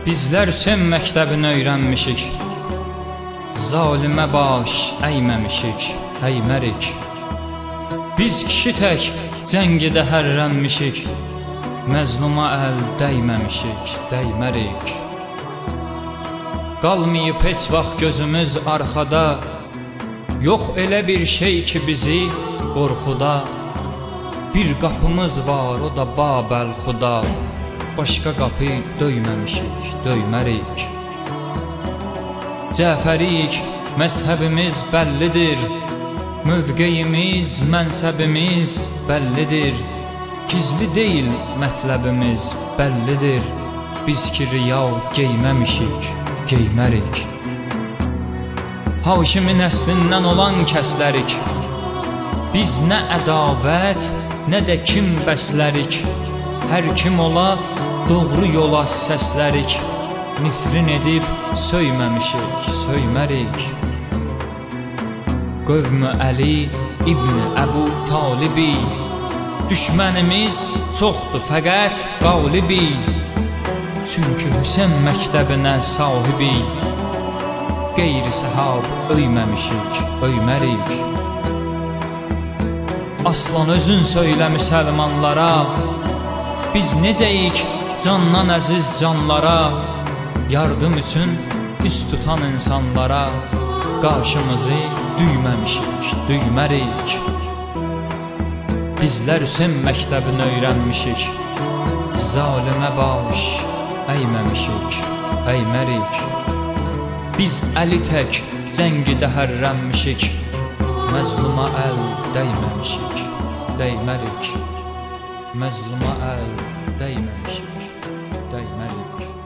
Bizlər Hüseyn məktəbini öyrənmişik, zalimə baş əyməmişik, əymərik. Biz kişi tək cəngidə hərrənmişik, məzluma əl dəyməmişik, dəymərik. Qalmayıb heç vaxt gözümüz arxada, yox elə bir şey ki bizi qorxuda. Bir qapımız var, o da Babəlxuda, başqa qapı döyməmişik, döymərik. Cəfəriyik, məzhəbimiz bəllidir, mövqeyimiz, mənsəbimiz bəllidir. Gizli deyil mətləbimiz bəllidir, biz ki riya geyməmişik, geymərik. Haşimi nəslindən olan kəslərik, biz nə ədavət, nə də kim bəslərik. Hər kim ola, doğru yola səslərik, nifrin edib söyməmişik, söymərik. Qövmü Əli İbn Əbu Talibi, düşmənimiz çoxdur fəqət qalibi. Çünki Hüseyn məktəbinə sahibi, qeyri-səhab öyməmişik, öymərik. Aslan özün söylə müsəlmanlara, biz necəyik candan əziz canlara. Yardım üçün üst tutan insanlara, qarşımızı düyməmişik, düymərik. Bizlər Hüseyn məktəbini öyrənmişik, zalimə baş əyməmişik, əymərik. Biz Əli tək cəngidə hərrənmişik, məzluma əl dəyməmişik, dəymərik. Məzluma əl dəyməmişik, dəymərik.